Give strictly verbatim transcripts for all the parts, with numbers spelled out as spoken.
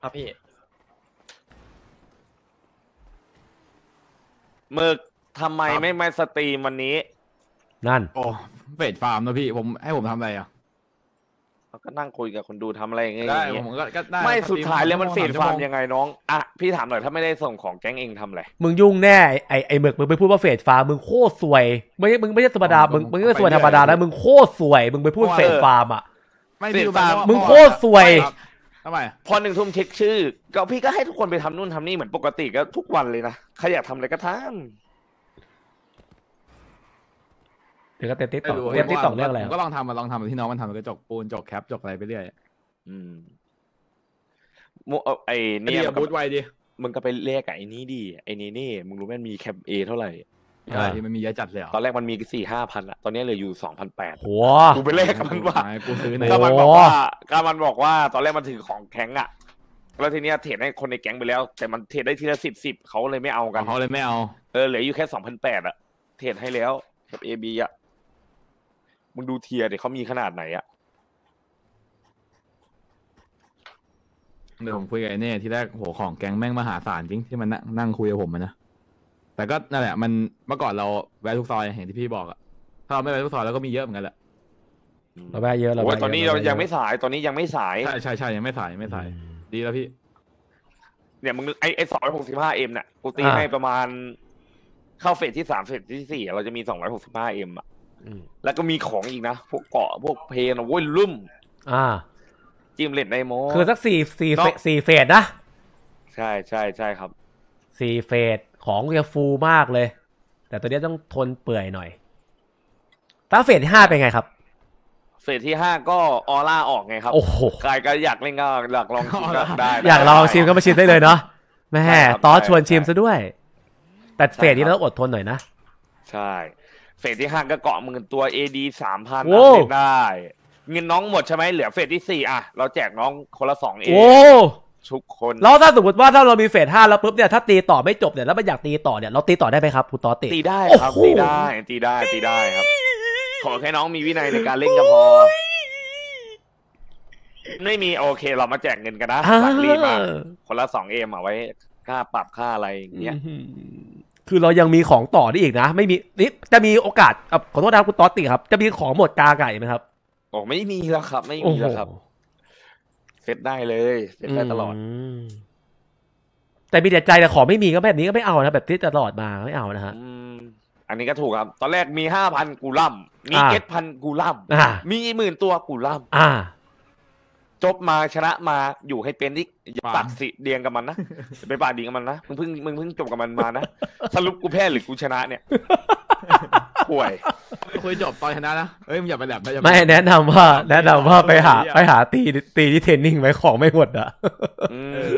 ครับพี่หมึกทำไมไม่มาสตรีมวันนี้นั่นโอ้เฟดฟาร์มนะพี่ผมให้ผมทำอะไรอ่ะเราก็นั่งคุยกับคนดูทำอะไรอย่างเงี้ยได้ผมก็ก็ได้ไม่สุดท้ายแล้วมันเฟดฟาร์มงยังไงน้องอ่ะพี่ถามหน่อยถ้าไม่ได้ส่งของแก๊งเองทำอะไรมึงยุ่งแน่ไอไอหมึกมึงไปพูดว่าเฟดฟ้ามึงโคตรสวยไม่มึงไม่ใช่ธรรมดามึงมึงไม่ใช่สวยธรรมดานะมึงโคตรสวยมึงไปพูดเฟดฟาร์มอ่ะไม่เฟดดูฟาร์มมึงโคตรสวยทำไมพอหนึ่งทุ่มเช็คชื่อก็พี่ก็ให้ทุกคนไปทำนู่นทำนี่เหมือนปกติก็ทุกวันเลยนะใครอยากทำอะไรก็ทำเดี๋ยวก็เต้นติ๊กไม่ต่อรู้เต้นติ๊กต่อเรื่องอะไรผมก็ลองทำมาลองทำที่น้องมันทำมันก็จกปูนจกแคปจกอะไรไปเรื่อยอืมมุเอาไอ้เนี่เนี่ยยบูทไวดิมึงก็ไปเรียกกับไอ้นี้ดิไอ้นี่นี่มึงรู้ไหมมันมีแคปเอเท่าไหร่ใช่มันมีเยอะจัดเลยเหรอตอนแรกมันมีสี่ห้าพันอะตอนนี้เหลืออยู่สองพันแปดโหกูไปเลขกับมันว่ากูซื้อในก็มันบอกว่าก็มันบอกว่าตอนแรกมันถือของแข็งอะแล้วทีเนี้ยเทรดให้คนในแก๊งไปแล้ว แต่มันเทรดได้ทีละสิบสิบเขาเลยไม่เอากันเขาเลยไม่เอาเออเหลืออยู่แค่สองพันแปดอะเทรดให้แล้วกับเอบีอะมึงดูเทียร์เดี๋ยวเขามีขนาดไหนอะเดี๋ยวผมคุยกับไอ้เนี่ยที่แรกโหของแก๊งแม่งมหาศาลจริงที่มันนั่งนั่งคุยกับผมมันนะแต่ก็นั่นแหละมันเมื่อก่อนเราแวะทุกซอยเห็นที่พี่บอกอะถ้าเราไม่แวะทุกซอยเราก็มีเยอะเหมือนกันแหละเราแพ้เยอะเราโอ้แพ้ยตอนนี้เรายังไม่สายตอนนี้ยังไม่สายใช่ใช่ใช่ยังไม่สายยังไม่สายดีแล้วพี่เนี่ยมึงไอไอสองร้อยหกสิบห้าเอ็มเนี่ยกูตีให้ประมาณเข้าเฟสที่สามเฟสที่สี่เราจะมีสองร้อยหกสิบห้าเอ็มอะแล้วก็มีของอีกนะพวกเกาะพวกเพลนโว้ยลุ่มอ่าจิมเล็ดไดโมคือสักสี่สี่เฟสสี่เฟสนะใช่ใช่ใช่ครับสี่เฟสของจะฟูมากเลย แต่ตัวนี้ต้องทนเปื่อยหน่อยตั้งเฟสที่ห้าเป็นไงครับเฟสที่ห้าก็ออร่าออกไงครับโอ้โหใครก็อยากเล่นก็อยากลองชิมก็ได้อยากลองชิมก็มาชิมได้เลยเนาะแม่ใช่ครับตอสชวนใช่ชิมซะด้วย แต่เฟสนี้ใช่ครับเราอดทนหน่อยนะใช่เฟสที่ห้าก็เกาะหมื่นตัว เอ ดี สามพันโอ้เล่นได้เงินน้องหมดใช่ไหมเหลือเฟสที่สี่อ่ะเราแจกน้องคนละสองเอโอ้ทุกคนแล้วถ้าสมมติว่าถ้าเรามีเฟสห้าแล้วปุ๊บเนี่ยถ้าตีต่อไม่จบเนี่ยแล้วมันอยากตีต่อเนี่ยเราตีต่อได้ไหมครับคุณตอสติตีได้ครับโอ้โหตีได้ตีได้ตีได้ครับ ขอแค่น้องมีวินัยในการเล่นก็พอ ไม่มีโอเคเรามาแจกเงินกันนะหลังรีบมาคนละสองเอมเอาไว้ค่าปรับค่าอะไรอย่างเงี้ยอื้อหือคือเรายังมีของต่อได้อีกนะ ไม่มีนี่จะมีโอกาสอ่ะขอโทษนะครับคุณตอสติครับจะมีของหมดกาไก่ไหมครับโอ้ไม่มีแล้วครับ ไม่โอ้มีโหแล้วครับเซตได้เลยเซตได้ตลอดมแต่มีแต่ใจแต่ของไม่มีก็แบบนี้ก็ไม่เอานะแบบที่ตลอดมาไม่เอานะฮะอืมอันนี้ก็ถูกครับ ตอนแรกมีห้าพันกูล่ำมีอ่าเจ็ดพันกูล่อ่าำมีหมื่นตัวกูล่อ่าำจบมาชนะมาอยู่ให้เป็นที่อย่าปากสิเดียงกับมันนะอย่าไปปากดีกับมันนะมึงเพิ่งมึงเพิ่งจบกับมันมานะสรุปกูแพ้หรือกูชนะเนี่ยป่วยคุยจบตอนชนะนะเอ้ยมึงอย่าไปแหลมนะอย่าปไม่แนะนำว่า แนะนำว่าไปหาไปหาตีตีที่เทรนนิ่งไว้ของไม่หมดอ่ะอืม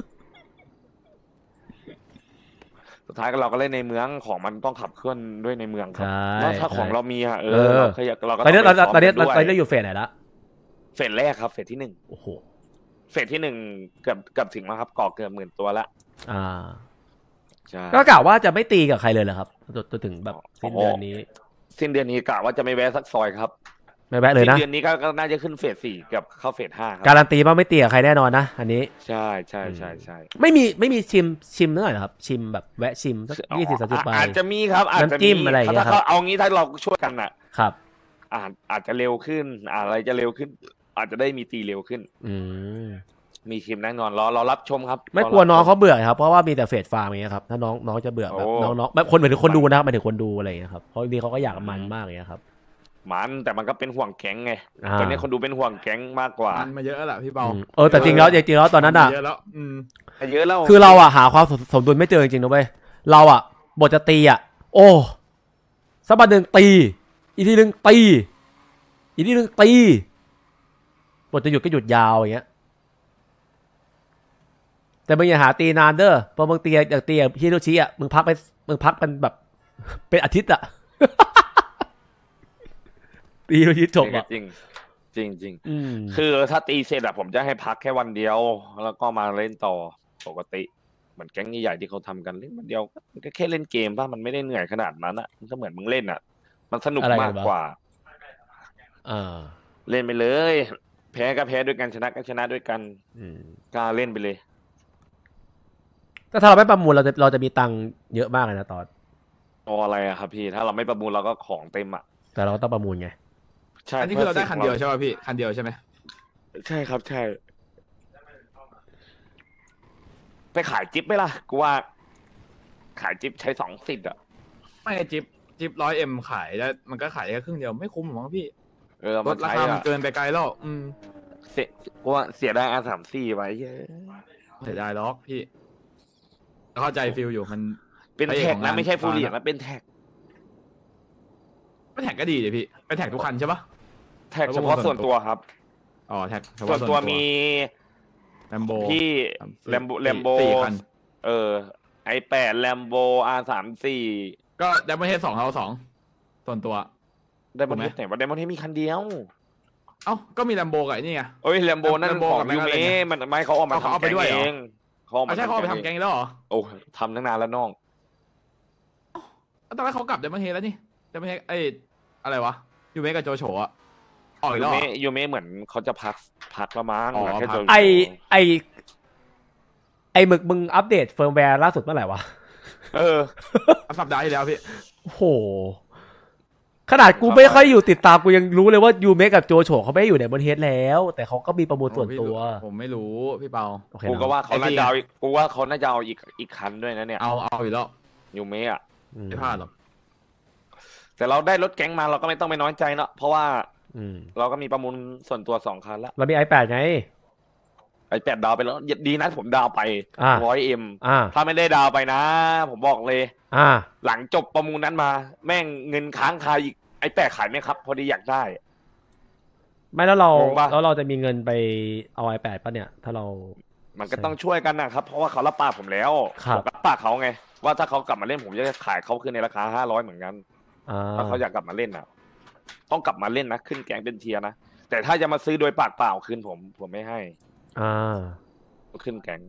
สุดท้ายก็เราก็เล่นในเมืองของมันต้องขับเคลื่อนด้วยในเมืองครับใช่แล้วถ้าของเรามีอะเอเอออเราเคยเราก็ตอนนี้เรางไปตอนนี้ซ้มตกัอนนี้ด้วยเราอยู่เฟสไหนละเฟสแรกครับเฟสที่หนึ่งโอ้โหเฟสที่หนึ่งเกือบเกือบถึงแล้วครับก่อเกือบหมื่นตัวละอ่าใช่ก็กล่าวว่าจะไม่ตีกับใครเลยเหรอครับจนจนถึงแบบสิ้นเดือนนี้สิ้นเดือนนี้กะว่าจะไม่แวะสักซอยครับไม่แวะเลยสิ้นนะเดือนนี้ก็ก็น่าจะขึ้นเฟสสี่เกือบเข้าเฟสห้าครัการันตีว่าไม่ตีกับใครแน่นอนนะ อันนี้ใช่ใช่ใช่ใช่ไม่มีไม่มีชิมชิมเท่าไหร่เหรอครับ ชิมแบบแวะชิมสักยี่สิบสามสิบใบอาจจะมีครับอาจจะน้ำจิ้มอะไรอย่างเงี้ยถ้าครับเขาเอางี้ถ้าเราช่วยกันอ่ะครับอาจอาจจะเร็วขึ้น อะไรจะเร็วขึ้น อาจจะได้มีตีเร็วขึ้นอืมมีชิมแน่นอนรอรอรับชมครับไม่กลัวน้องเขาเบื่อครับเพราะว่ามีแต่เฟสฟาร์มอย่างเงี้ยครับถ้าน้องน้องจะเบื่อแบบโอ้น้องน้องแบบคนหมายถึงคนดูนะครับหมายถึงคนดูอะไรอย่างเงี้ยครับเพราะจริงๆเขาก็อยากมันมากอย่างเงี้ยครับมันแต่มันก็เป็นห่วงแก๊งไงอ่าตอนนี้คนดูเป็นห่วงแก๊งมากกว่ามันมาเยอะแล้วแหละพี่เปาอืมเออแต่จริงแล้วจริงๆแล้วตอนนั้นอ่ะเยอะแล้วอืมเยอะแล้วคือเราอ่ะหาความสมดุลไม่เจอจริงๆนะเว้ยเราอ่ะบทจะตีอ่ะโอ้สักบันหนึ่งตีอีกทีหนึ่งตีอีกทีหนึ่งตีบทจะหยุดก็หยุดยาวอย่างเงี้ยแต่มึงอย่าหาตีนานเด้อพอมึงตีอย่างตีอย่างฮิโรชิอ่ะมึงพักไปมึงพักกันแบบ เป็นอาทิตย์อ่ะ ตีฮิโรชิจบอ่ะจริงจริงจริงอืมคือถ้าตีเสร็จอะผมจะให้พักแค่วันเดียว แล้วก็มาเล่นต่อปกติเหมือนแก๊งใหญ่ๆที่เขาทำกันเล่นวันเดียวมันก็แค่เล่นเกมป่ะมันไม่ได้เหนื่อยขนาดนั้นอะมันก็เหมือนมึงเล่นอะมันสนุกอะไรกันมากวะกว่าอ่าเล่นไปเลยแพ้ก็แพ้ด้วยกันชนะก็ชนะด้วยกันอืมกล้าเล่นไปเลยก็ถ้าเราไม่ประมูลเราจะเราจะมีตังค์เยอะมากเลยนะตอนเอาอะไรอะครับพี่ถ้าเราไม่ประมูลเราก็ของเต็มอะแต่เราก็ต้องประมูลไงใช่อันนี้คือเราได้คันเดียวใช่ป่ะพี่คันเดียวใช่ไหมใช่ครับใช่ไปขายจิ๊บไหมล่ะกูว่า ขายจิ๊บใช้สองสิทธิ์อะไม่จิบจิบร้อยเอ็มขายแล้วมันก็ขายแค่ครึ่งเดียวไม่คุ้มหรอกพี่เออลมาดราใช้คามันอะเกินไปไกลแล้วอืมเสียกูว่าเสียได้อาสามสี่ไว้เยอะเสียดายล็อกพี่เข้าใจฟิลอยู่มันเป็นแท็กนะไม่ใช่ฟูเรียนะเป็นแท็กไม่แท็กก็ดีเลยพี่ไปแท็กทุกคันใช่ปะแท็กเฉพาะส่วนตัวครับอ๋อแท็กเฉส่พาะวนตัวมีแลมโบพี่แลมโบแลมโบสี่คันเออไอแปดแลมโบอาสามสี่ก็ดับเบิลเฮดสองเขาสองส่วนตัวไดมอนด์เฮดไหนว่าไดมอนด์เฮดมีคันเดียวเอ้าก็มีแลมโบกับไอ้นี่ไงเอ้ยแลมโบนั่น Lambo ของกับยูอะไรเมเนี่ยมันไม่เขาเออกมาเอาเขาเอาทำไปแกงด้วยเหรอเองเขาเออกมาไม่ใช่เขาเอาไปทำแกงอีกแล้วเหรอโอ้ทำตั้งนานแล้วน้องตอนแรกเขากลับดับเบิลเฮดแล้วนี่ดับเบิลเฮดไอ้อะไรวะยูเมะกับโจโฉอะออกอีกยูแล้วเหรเมอยูเมเหมือนเขาจะพักพักละมั้งอ๋อแค่พักจะไอไอไอหมึกมึงอัปเดตเฟิร์มแวร์ล่าสุดเมื่อไหร่วะเออสัปดาห์ที่แล้วพี่โอ้โห ขนาดกูไม่ค่อยอยู่ติดตามกูยังรู้เลยว่ายูเมะกับโจโฉเขาไม่ได้อยู่ในบนเฮดแล้ว แต่เขาก็มีประมูลส่วนตัวผมไม่รู้พี่เปาโอเคกูก็เนาะว่าเขาน่าจะเอาอีกกูว่าเขาน่าจะเอาอีกอีกคันด้วยนะเนี่ยเอาเอาอยู่แล้วยูเมะอะอืมไม่พลาดหรอกแต่เราได้รถแก๊งมาเราก็ไม่ต้องไปน้อยใจเนาะเพราะว่าอืมเราก็มีประมูลส่วนตัวสองคันละเรามี ไอแปด ไงไอแปดดาวไปแล้วดีนะผมดาวไปอ่าร้อยเอ็มอ่าถ้าไม่ได้ดาวไปนะ ผมบอกเลยอ่าหลังจบประมูลนั้นมา แม่งเงินค้างคาอีกไอแปดขายไหมครับ พอดีอยากได้ไม่แล้วเรางงปะแล้วเราจะมีเงินไปเอา ไอแปด ป่ะเนี่ย ถ้าเรามันก็ต้องช่วยกันนะครับ เพราะว่าเขารับปากผมแล้วครับผมรับปากเขาไง ว่าถ้าเขากลับมาเล่นผมจะขายเขาคืนในราคาห้าร้อยเหมือนกันอ่าถ้าเขาอยากกลับมาเล่นนะต้องกลับมาเล่นนะขึ้นแกงเป็นเทียร์นะแต่ถ้าจะมาซื้อโดยปากเปล่าคืนผม ผมไม่ให้อ่าขึ้นแกง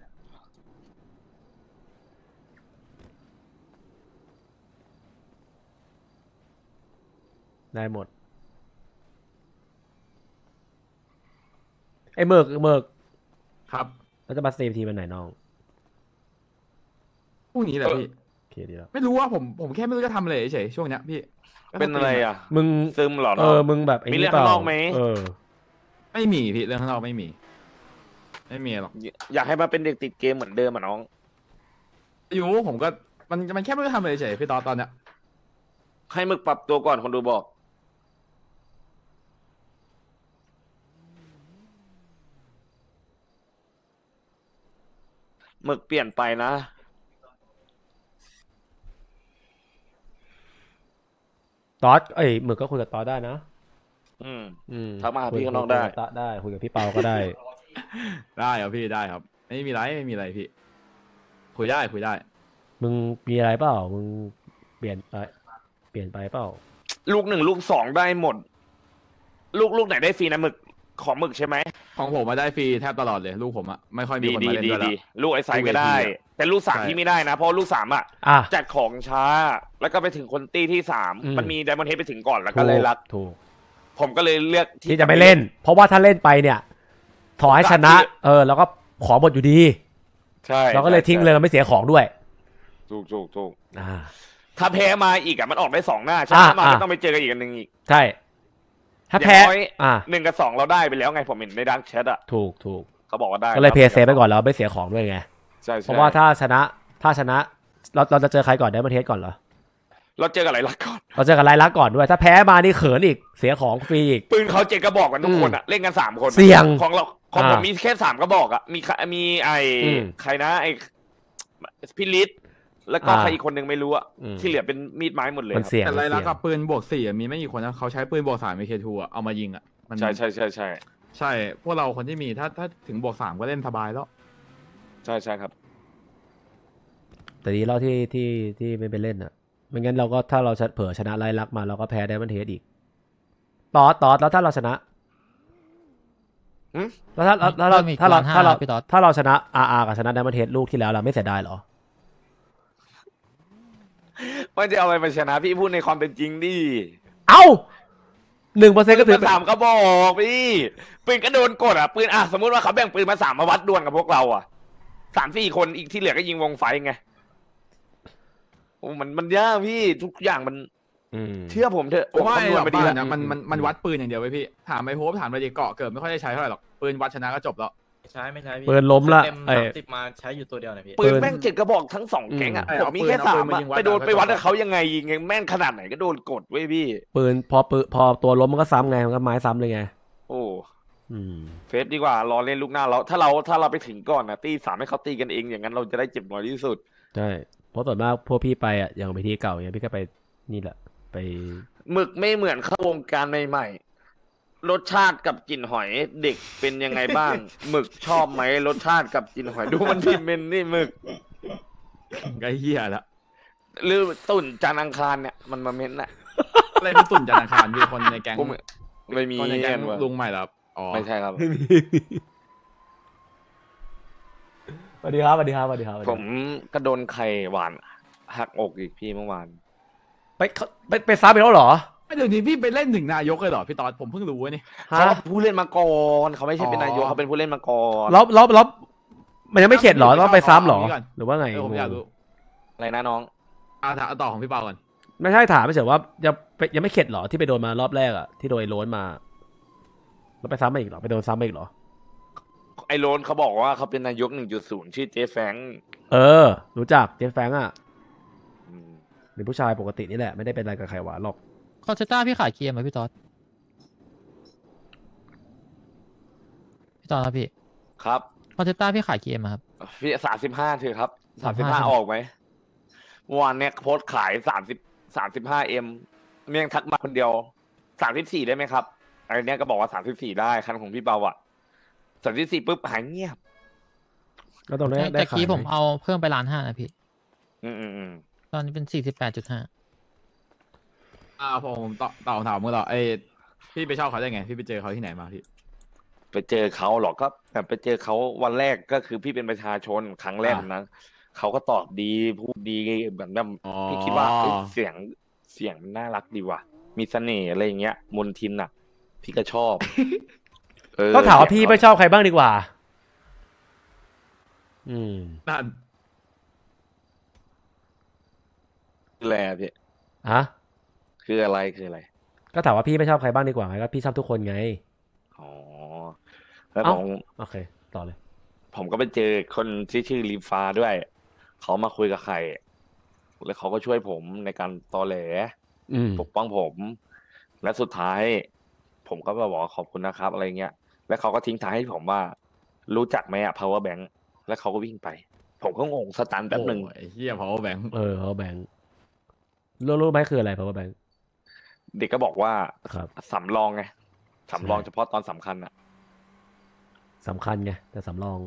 ได้หมด ไอ้เมิกเมิกครับเราจะมาสตรีมทีมันไหนน้องพรุ่งนี้แหละพี่โอเคดีแล้วไม่รู้ว่าผมผมแค่ไม่รู้จะทำอะไรเฉยๆช่วงเนี้ยพี่เป็นอะไรอ่ะมึงซึมเหรอเอเนาะอ มึงแบบไอ้มีนี่เรื่องเปล่าข้างนอกไหมเออไม่มีพี่เรื่องข้างนอกไม่มี ไม่มีหรอกอยากให้มาเป็นเด็กติดเกมเหมือนเดิมอ่ะน้องอยู่ผมก็มันมันแค่ไม่รู้จะทำอะไรเฉยๆพี่ตอนตอนเนี้ยให้มึกปรับตัวก่อนคนดูบอก หมึกเปลี่ยนไปนะตอสเอ้ยหมึกก็คุยกับตอสได้นะอืมอืมทักมาหาคุยพี่ข้างนอกได้คุยบตะได้ คุยกับพี่เปาก็ได้ได้ครับพี่ได้ครับ ไม่มีไรไม่มีอะไรพี่ คุยได้คุยได้มึงมีอะไรเปล่า มึงเปลี่ยนไปเปลี่ยนไปเปล่าลูกหนึ่งลูกสองได้หมด ลูกลูกไหนได้ฟรีนะหมึกของหมึกใช่ไหมของผมมาได้ฟรีแทบตลอดเลยลูกผมอะไม่ค่อยมีดีคนดีมาเล่นดีด้วยแล้ดีวลูกไอ้ไซส์ก็ได้ลูก AT อะแต่ลูกสามใช่ที่ไม่ได้นะ เพราะลูกสามอ่ะอ่ะจัดของช้า แล้วก็ไปถึงคนตี้ที่สามอืมมันมีไดมอนด์เฮดไปถึงก่อนแล้วก็เลยรักถูกผมก็เลยเลือกที่จะไม่เล่น เพราะว่าถ้าเล่นไปเนี่ยถอให้ชนะ เออ แล้วก็ขอหมดอยู่ดีใช่เราก็เลยทิ้งเลยเราไม่เสียของด้วยถูกถูกถูกอ่าถ้าแพ้มาอีกอ่ะมันออกได้สองหน้าชนะอ่ะมาอ่ะก็ต้องไปเจอกันอีกอันหนึ่งอีกใช่ ถ้าแพ้อย่างน้อยอ่าหนึ่งกับสองเราได้ไปแล้วไงผมเห็นในดังแชทอ่ะถูกถูกเขาบอกว่าได้ก็เลยเพย์เซฟไปก่อนแล้วไม่เสียของด้วยไงใช่ใช่เพราะว่าถ้าชนะ ถ้าชนะ เราเราจะเจอใครก่อนได้มาเทสก่อนเหรอเราเจอกันหลายลักก่อนเราเจอกับไรลักษณ์ก่อนด้วย ถ้าแพ้มานี่เขินอีก เสียของฟรีอีกปืนเขาเจ็ดกระบอกกันทุกคนอ่ะเล่นกันสามคนเสี่ยงของเราของผมอ่ามีมีแค่สามกระบอกอ่ะมีใครมีไออืมใครนะไอพี่ลิศแล้วก็อ่าใครอีกคนหนึ่งไม่รู้อ่ะอืมที่เหลือเป็นมีดไม้หมดเลยมันครับเสี่ยงแต่ไรมันลัเสี่กยงกับปืนบวกสี่อะมีไม่กี่คนนะเขาใช้ปืนบวกสามเอเคทูอะเอามายิงอะมันใช่ใช่ใช่ใช่ใช่ พวกเราคนที่มีถ้าถ้าถึงบวกสามก็เล่นสบายแล้วใช่ใช่ครับแต่ดีแล้วที่ที่ที่ไม่ไปเล่นอ่ะไม่งั้นเราก็ถ้าเราเผลอชนะไรลักษณ์มาเราก็แพ้ได้มันเทสอีกตอสตอสแล้วถ้าเราชนะหืมแล้วถ้าแล้วถ้าเราเพิ่มอีกถ้าเราล้านห้าถ้าเราพี่ต๊อดถ้าเราชนะอาร์กับชนะไดมอนเทสลูกที่แล้วเราไม่เสียดายเหรอมันจะเอาอะไรมาชนะพี่พูดในความเป็นจริงดิเอ้าหนึ่งเปอร์เซ็นต์ก็ถือสามกระบอกพี่ปืนก็โดนกดอ่ะปืนอ่ะสมมติว่าเขาแบ่งปืนมาสามมาวัดดวลกับพวกเราอ่ะสามสี่คนอีกที่เหลือก็ยิงวงไฟไงโอ้มันมันยากพี่ทุกอย่างมันเชื่อผมเถอะผมว่าคำนวณไอ้มาดีบ้าแล้วนเนี่ยมันมันมันวัดปืนอย่างเดียวไว้พี่ถามไอ้โฮปถามไปดิเกาะเกิดไม่ค่อยได้ใช้เท่าไหร่หรอกปืนวัดชนะก็จบแล้วใช้ไม่ใช้พี่ปืนล้มละเต็มไอ้สามสิบมาใช้อยู่ตัวเดียวนะพี่ปืนแม่งเจ็ดกระบอกทั้งสองแก๊งอ่ะอืมผมมีแค่เอาสาปืมนอะมายิงวัดไปโดนเอาไปวัดไปกับเขายังไงยิงแม่นขนาดไหนก็โดนกดเว้ยพี่ปืนพอปืนพอตัวล้มมันก็ซ้ำไงมันก็ไม้ซ้ำเลยไงโอ้อืมเฟสดีกว่ารอเล่นลูกหน้าเราถ้าเราถ้าเราไปถึงก่อนนะตีสามให้เขาตีกันเองอย่างนั้นเราจะได้เจ็บน้อยที่สุดใช่เพราะส่วนมากพวกพี่ไปอ่ะอย่างไปที่เก่าเนี่ยพี่ก็ไปนี่แหละไปหมึกไม่เหมือนเข้าวงการใหม่ๆรสชาติกับกลิ่นหอยเด็กเป็นยังไงบ้าง หมึกชอบไหมรสชาติกับกลิ่นหอยดูมันพิมพ์เป็นนี่หมึกไอ้เหี้ยละหรือตุ่นจานอังคารเนี่ยมันมาเม้นน่ะอะไรเป็นตุ่นจันทร์อังคารมีคนในแก๊งผมไม่มีคนในแก๊งว่ะลุงใหม่เหรออ๋อไม่ใช่ครับสวัสดีครับสวัสดีครับสวัสดีครับผมก็โดนไข่หวานหักอกอีกพี่เมื่อวานไปเขาไปไปซ้ำไปแล้วเหรอเดี๋ยวนี้พี่ไปเล่นถึงนายกเลยเหรอพี่ตอนผมเพิ่งรู้เว้ยนี่ฮะเขาผู้เล่นมาก่อนเขาไม่ใช่เป็นอ๋อนายกเขาเป็นผู้เล่นมาก่อนแล้วแล้วแล้วมันยังไม่เข็ดเหรอต้องไปซ้ำเหรอเอาอย่างนี้ก่อนหรือว่าไงเออผมอยากรู้อะไรนะน้องอ่าถามต่อของพี่เปาก่อนไม่ใช่ถามไม่เฉยว่ายังยังไม่เข็ดเหรอที่ไปโดนมารอบแรกอ่ะที่โดนไอ้โล้นมาแล้วไปซ้ำมาอีกเหรอไปโดนซ้ำมาอีกเหรอไอ้โรนเขาบอกว่าเขาเป็นนายก หนึ่งจุดศูนย์ ชื่อเจฟแฟรงค์เออ รู้จักเจฟแฟรงค์อ่ะอืมเป็นผู้ชายปกตินี่แหละไม่ได้เป็นอะไรกับใครหวานหรอกคอนเซต้าพี่ขายเกียร์ไหมพี่ต๊อดพี่ต๊อดครับพี่ครับคอนเซต้าพี่ขายเกียร์ไหมครับพี่สามสิบห้าเถอะครับสามสิบสามสิบห้าห้าออกไหมเมื่อวานเนี่ยโพสต์ขายสามสิบสามสิบห้าเอ็มเมี่ยงทักมาคนเดียวสามสิบสี่ได้ไหมครับอะไรเนี้ยก็บอกว่าสามสิบสี่ได้คันของพี่เบาอ่ะสามสิบสี่ปุ๊บหายเงียบแล้วตรงนี้ได้แต่ขายกี้ไหผมเอาเพิ่มไปล้านห้านะพี่อืมอืมอืมตอนนี้เป็นสี่สิบแปดจุดห้าอ่าผมต่อต่อถามมึงเหรอไอ้พี่ไปชอบเขาได้ไงพี่ไปเจอเขาที่ไหนมาพี่ไปเจอเขาหรอกก็แบบไปเจอเขาวันแรกก็คือพี่เป็นประชาชนครั้งแรกนะเขาก็ตอบดีพูดดีเหมือนแบบอ๋อพี่คิดว่าเอ้ยเสียงเสียงมันน่ารักดีว่ะมีเสน่ห์อะไรอย่างเงี้ยมนทินน่ะ พี่ก็ชอบ เออก็ถามว่าพี่ไม่ชอบใครบ้างดีกว่า อืมนั่นคืออะไรอะพี่ฮะคืออะไรคืออะไรก็ถามว่าพี่ไม่ชอบใครบ้างดีกว่าไงก็พี่ชอบทุกคนไงอ๋อแล้วเอ้าผมโอเค ต่อเลยผมก็ไปเจอคนที่ชื่อลีฟ้าด้วย เขามาคุยกับใครแล้วเขาก็ช่วยผมในการตอแหลอืมปกป้องผม และสุดท้าย ผมก็มาบอกว่าขอบคุณนะครับ อะไรเงี้ย แล้วเขาก็ทิ้งท้ายให้ผมว่า รู้จักไหมอะ power bank แล้วเขาก็วิ่งไป ผมก็งงสตันแป๊บหนึ่งโอ้ยไอ้เฮียพาวเวอร์แบงค์เออ power bank รู้รู้ไหมคืออะไร power bank เด็กก็บอกว่าครับสำรองไงสำรองใช่เฉพาะตอนสำคัญอะสำคัญไงแต่สำรอง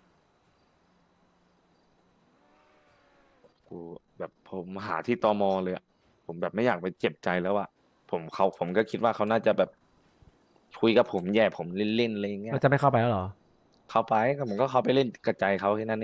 กูแบบผมหาที่ตมเลยอะผมแบบไม่อยากไปเจ็บใจแล้วอะผมเขาผมก็คิดว่าเขาน่าจะแบบคุยกับผมแย่ผมเล่นๆอะไรอย่างเงี้ยเราจะไม่เข้าไปแล้วเหรอเข้าไปก็ผมก็เข้าไปเล่นกระจายเขาแค่นั้นเอง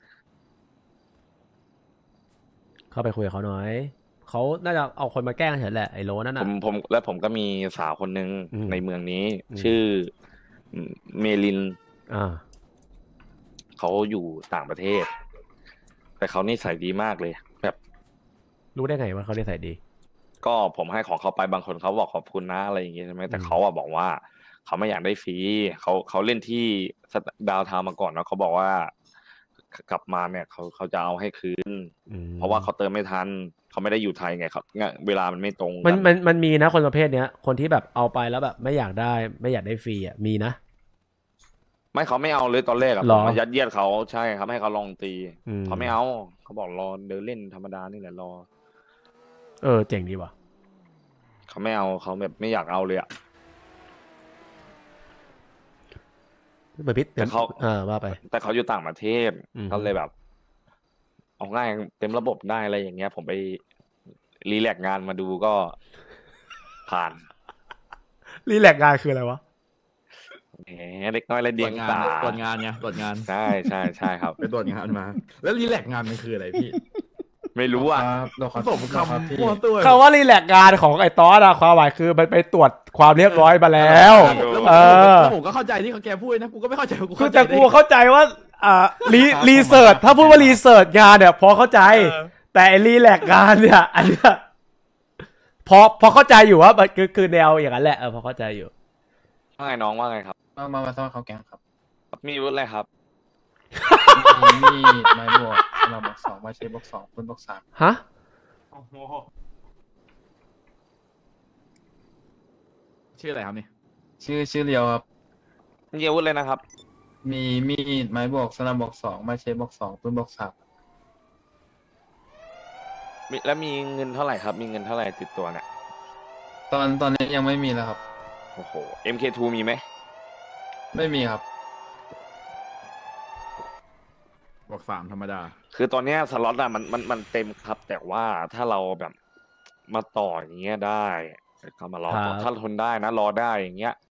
เข้าไปคุยกับเขาหน่อย เขาน่าจะเอาคนมาแกล้งเฉยแหละไอ้โลนั่นผน่ะมผมและผมก็มีสาวคนหนึ่งอืมในเมืองนี้อืมชื่อเมลินอ่าเขาอยู่ต่างประเทศ แต่เขานิสัยดีมากเลย แบบรู้ได้ไงว่าเขาได้ใส่ดีก็ผมให้ของเขาไปบางคนเขาบอกขอบคุณนะอะไรอย่างเงี้ยใช่ไหมแต่อืมเขาอะบอกว่า เขาไม่อยากได้ฟรีเขาเขาเล่นที่ดาวทาวน์มาก่อนแล้วเขาบอกว่ากลับมาเนี่ยเขาเขาจะเอาให้คืนอืมเพราะว่าเขาเติมไม่ทันเขาไม่ได้อยู่ไทยไงเขาเวลามันไม่ตรงมันกัมันมันมีนะคนประเภทเนี้ย คนที่แบบเอาไปแล้วแบบไม่อยากได้ ไม่อยากได้ฟรีอ่ะมีนะไม่เขาไม่เอาเลยตอนแรกอะหรผอมมายัดเยียดเขาใช่ครับให้เขาลองตีอืมเขาไม่เอาเขาบอกรอเดินเล่นธรรมดานี่แหละรอเออเจ๋งดีว่ะเขาไม่เอาเขาแบบไม่อยากเอาเลยอะเบอร์พิษแต่เขาเออว่าไปแต่เขาอยู่ต่างประเทศอืมก็เลยแบบ เอาง่ายเต็มระบบได้อะไรอย่างเงี้ย ผมไปรีแลกซ์งานมาดูก็ผ่านรีแลกซ์งานคืออะไรวะแหมเล็กน้อยและตรเดีวย จงงานสาตรวจงานไงตรวจงานใช่ใช่ใช่ครับไปตรวจงานมา แล้วรีแลกซ์งานมันคืออะไรพี่ไม่รู้อ่ะผสมคำมั่วตัวคำว่ารีแลกซ์งานของไอ้ตอสอะความหมายคือมันไปตรวจความเรียบร้อยมาแล้ว เออผมก็เข้าใจที่เขาแกพูดนะกูก็ไม่เข้าใจกูคือแต่กูเข้าใจว่า อ่ารีรีเสิร์ชถ้าพูดว่ารีเสิร์ชงานเนี่ยพอเข้าใจ แต่ไอ้รีแลกซ์งานเนี่ย อันเนี้ยพอพอเข้าใจอยู่ว่ามันคือคือแนวอย่างนั้นแหละเออพอเข้าใจอยู่ว่าไงน้องว่าไงครับมามามาซ่อมเขาแกงครับมีอาวุธอะไรครับมีมีดไม้บวกเราบวกสองไม้เชฟบวกสองปืนบวกสามฮะชื่ออะไรครับนี่ชื่อชื่อเรียวครับมีอาวุธเลยนะครับมีมีดไม้บวกสนามบวกสองไม้เชฟบวกสองปืนบวกสามมีแล้วมีเงินเท่าไหร่ครับ มีเงินเท่าไหร่ติดตัวเนี่ยตอนตอนนี้ยังไม่มีแล้วครับโอ้โห เอ็ม เค ทู มีไหมไม่มีครับบอกสามธรรมดาคือตอนเนี้ยสล็อตอะมันมันมันเต็มครับ แต่ว่าถ้าเราแบบมาต่ออย่างเงี้ยได้ก็มารอต่อครับถ้าทนได้นะรอได้อย่างเงี้ย